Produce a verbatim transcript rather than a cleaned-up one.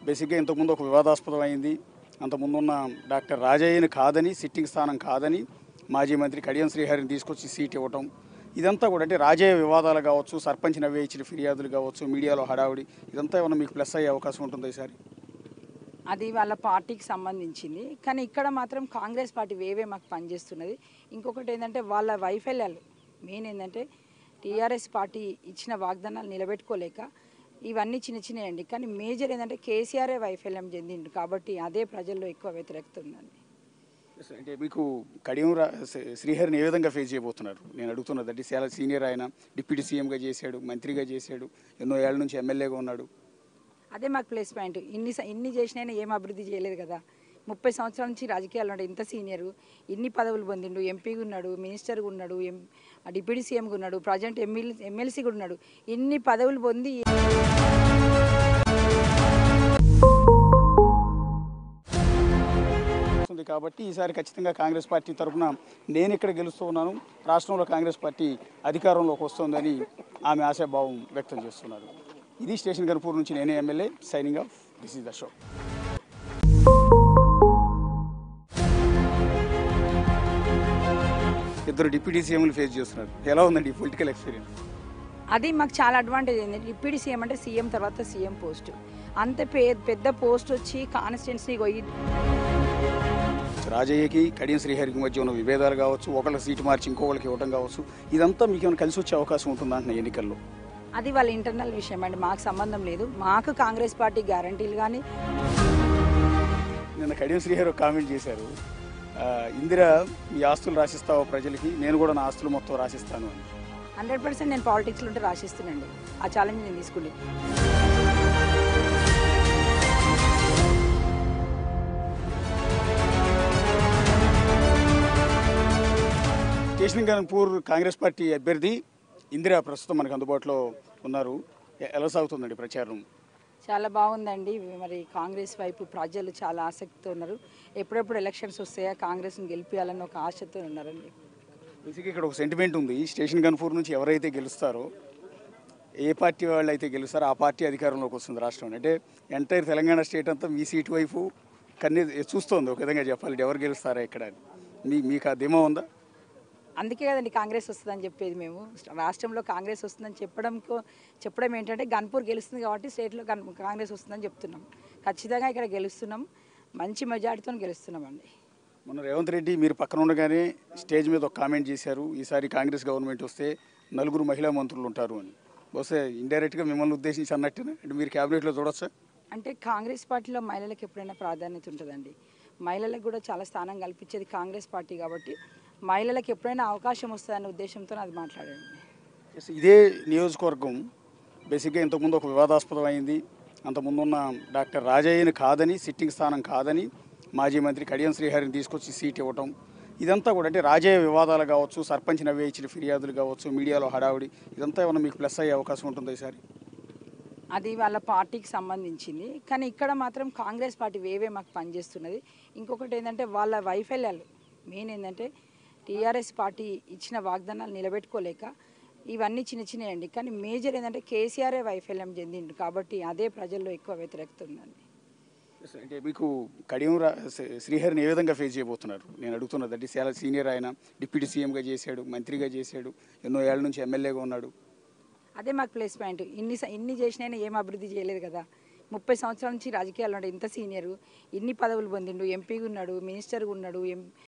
బేసిక్గా ఇంతకుముందు ఒక వివాదాస్పదం అయింది. అంతకుముందున్న డాక్టర్ రాజయ్యని కాదని, సిట్టింగ్ స్థానం కాదని మాజీ మంత్రి కడియం శ్రీహరిని తీసుకొచ్చి సీట్ ఇవ్వటం, ఇదంతా కూడా అంటే రాజయ్య వివాదాలు కావచ్చు, సర్పంచ్ నవ్వే ఇచ్చిన ఫిర్యాదులు కావచ్చు, మీడియాలో హడావుడి, ఇదంతా ఏమన్నా మీకు ప్లస్ అయ్యే అవకాశం ఉంటుంది ఈసారి? అది వాళ్ళ పార్టీకి సంబంధించింది. కానీ ఇక్కడ మాత్రం కాంగ్రెస్ పార్టీ వేవే మాకు పనిచేస్తున్నది. ఇంకొకటి ఏంటంటే వాళ్ళ వైఫల్యాలు మెయిన్ ఏంటంటే టీఆర్ఎస్ పార్టీ ఇచ్చిన వాగ్దానాలు నిలబెట్టుకోలేక ఇవన్నీ చిన్న చిన్నయండి. కానీ మేజర్ ఏంటంటే కేసీఆరే వైఫల్యం చెందిండు కాబట్టి అదే ప్రజల్లో ఎక్కువ వ్యతిరేకత ఉందండి. అంటే మీకు కడియం రా శ్రీహరిని ఏ విధంగా ఫేస్ చేయబోతున్నారు నేను అడుగుతున్నది. అంటే చాలా సీనియర్ ఆయన, డిప్యూటీ సీఎంగా చేశాడు, మంత్రిగా చేశాడు, ఎన్నో ఏళ్ళ నుంచి ఎమ్మెల్యేగా ఉన్నాడు. అదే మాకు ప్లస్ పాయింట్. ఇన్ని స- ఇన్ని చేసినా ఏం అభివృద్ధి చేయలేదు కదా. ముప్పై సంవత్సరాల నుంచి రాజకీయాల్లో ఉన్నాడు, ఇంత సీనియరు, ఇన్ని పదవులు పొందిండు, ఎంపీగా ఉన్నాడు, మినిస్టర్గా ఉన్నాడు, ఎం డిప్యూటీ సీఎంగా ఉన్నాడు, ప్రజెంట్ ఎమ్మెల్యే ఎమ్మెల్సీ కూడా ఉన్నాడు. ఇన్ని పదవులు పొంది ఉంది కాబట్టి ఈసారి ఖచ్చితంగా కాంగ్రెస్ పార్టీ తరఫున నేను ఇక్కడ గెలుస్తూ ఉన్నాను, రాష్ట్రంలో కాంగ్రెస్ పార్టీ అధికారంలోకి వస్తుందని ఆమె ఆశాభావం వ్యక్తం చేస్తున్నారు. ఇది స్టేషన్ గన్పూర్ నుంచి నేనే MLA signing off. This is the show. ఇద్దరు డిప్యూటీ సీఎంలు ఫేస్ చేస్తున్నారు. ఎలా ఉందండి ఈ పొలిటికల్ ఎక్స్పీరియన్స్? అది మాకు చాలా అడ్వాంటేజ్ ఏంటంటే డిప్యూటీ సీఎం అంటే సీఎం తర్వాత సీఎం పోస్ట్, అంత పే- పెద్ద పోస్ట్ వచ్చి కాన్స్టిట్యున్సీ పోయి రాజయ్యకి కడియం శ్రీహరికి మధ్య ఉన్న విభేదాలు కావచ్చు, ఒకళ్ళకి సీటు మార్చి ఇంకొకరికి ఇవ్వడం కావచ్చు, ఇదంతా మీకు ఏమైనా కలిసి వచ్చే అవకాశం ఉంటుందా అంటున్న ఎన్నికల్లో? అది వాళ్ళ ఇంటర్నల్ విషయం అండి, మాకు సంబంధం లేదు. మాకు కాంగ్రెస్ పార్టీ గ్యారంటీలు కానీ నిన్న కడియం శ్రీహరి ఒక కామెంట్ చేశారు, ఆ, ఇందిర మీ ఆస్తులు రాసిస్తావా ప్రజలకి, నేను కూడా నా ఆస్తులు మొత్తం రాసిస్తాను అని. హండ్రెడ్ పర్సెంట్ నేను పాలిటిక్స్లో ఉంటే రాసిస్తున్నాండి. ఆ ఛాలెంజ్ నేను తీసుకుని స్టేషన్ గన్పూర్ కాంగ్రెస్ పార్టీ అభ్యర్థి ఇందిరా ప్రస్తుతం మనకు అందుబాటులో ఉన్నారు. ఎ- ఎలా సాగుతుందండి ప్రచారం? చాలా బాగుందండి. మరి కాంగ్రెస్ వైపు ప్రజలు చాలా ఆసక్తితో ఉన్నారు. ఎప్పుడెప్పుడు ఎలక్షన్స్ వస్తాయా కాంగ్రెస్ని గెలిపించాలని ఒక ఆశతో ఉన్నారండి. బేసిక్గా ఇక్కడ ఒక సెంటిమెంట్ ఉంది, స్టేషన్ గన్పూర్ నుంచి ఎవరైతే గెలుస్తారో, ఏ పార్టీ వాళ్ళు అయితే గెలుస్తారో ఆ పార్టీ అధికారంలోకి వస్తుంది రాష్ట్రంలో. అంటే ఎంటైర్ తెలంగాణ స్టేట్ అంతా మీ సీటు వైపు కన్నీ చూస్తోంది ఒక విధంగా చెప్పాలి, ఎవరు గెలుస్తారా ఇక్కడ అని. మీ మీకు ఆ ధీమా ఉందా? అందుకే కదండి కాంగ్రెస్ వస్తుందని చెప్పేది. మేము రాష్ట్రంలో కాంగ్రెస్ వస్తుందని చెప్పడం చెప్పడం ఏంటంటే గన్పూర్ గెలుస్తుంది కాబట్టి స్టేట్లో గన్ కాంగ్రెస్ వస్తుందని చెప్తున్నాం. ఖచ్చితంగా ఇక్కడ గెలుస్తున్నాం, మంచి మెజార్టీతో గెలుస్తున్నామండి. మొన్న రేవంత్ రెడ్డి మీరు పక్కన ఉండగానే స్టేజ్ మీద ఒక కామెంట్ చేశారు, ఈసారి కాంగ్రెస్ గవర్నమెంట్ వస్తే నలుగురు మహిళా మంత్రులు ఉంటారు అని. బహుశా ఇండైరెక్ట్గా మిమ్మల్ని ఉద్దేశించి అన్నట్టునే అంటే మీరు క్యాబినెట్లో చూడొచ్చా? అంటే కాంగ్రెస్ పార్టీలో మహిళలకు ఎప్పుడైనా ప్రాధాన్యత ఉంటుందండి. మహిళలకు కూడా చాలా స్థానం కల్పించేది కాంగ్రెస్ పార్టీ కాబట్టి మహిళలకు ఎప్పుడైనా అవకాశం వస్తుందనే ఉద్దేశంతో అది మాట్లాడాను. ఎస్, ఇదే నియోజకవర్గం బేసిక్గా ఇంతకుముందు ఒక వివాదాస్పదం అయింది. అంతకుముందున్న డాక్టర్ రాజయ్యని కాదని, సిట్టింగ్ స్థానం కాదని మాజీ మంత్రి కడియం శ్రీహరిని తీసుకొచ్చి సీట్ ఇవ్వటం, ఇదంతా కూడా అంటే రాజయ్య వివాదాలు కావచ్చు, సర్పంచ్ నవ్వే ఇచ్చిన ఫిర్యాదులు కావచ్చు, మీడియాలో హడావుడి, ఇదంతా ఏమన్నా మీకు ప్లస్ అయ్యే అవకాశం ఉంటుంది ఈసారి? అది వాళ్ళ పార్టీకి సంబంధించింది. కానీ ఇక్కడ మాత్రం కాంగ్రెస్ పార్టీ వేవే మాకు పనిచేస్తున్నది. ఇంకొకటి ఏంటంటే వాళ్ళ వైఫల్యాలు మెయిన్ ఏంటంటే టీఆర్ఎస్ పార్టీ ఇచ్చిన వాగ్దానాలు నిలబెట్టుకోలేక ఇవన్నీ చిన్న చిన్నయండి. కానీ మేజర్ ఏంటంటే కేసీఆరే వైఫల్యం చెందిండు కాబట్టి అదే ప్రజల్లో ఎక్కువ వ్యతిరేకత ఉందండి. ఎస్, అంటే మీకు కడియం రా శ్రీహరిని ఏ విధంగా ఫేస్ చేయబోతున్నారు నేను అడుగుతున్నది. అంటే చాలా సీనియర్ ఆయన, డిప్యూటీ సీఎంగా చేశాడు, మంత్రిగా చేశాడు, ఎన్నో ఏళ్ళ నుంచి ఎమ్మెల్యేగా ఉన్నాడు. అదే మాకు ప్లస్ పాయింట్. ఇన్ని స- ఇన్ని చేసినా ఏం అభివృద్ధి చేయలేదు కదా. ముప్పై సంవత్సరాల నుంచి రాజకీయాల్లో ఉన్నాడు, ఇంత సీనియరు, ఇన్ని పదవులు పొందిండు, ఎంపీగా ఉన్నాడు, మినిస్టర్గా ఉన్నాడు, ఎం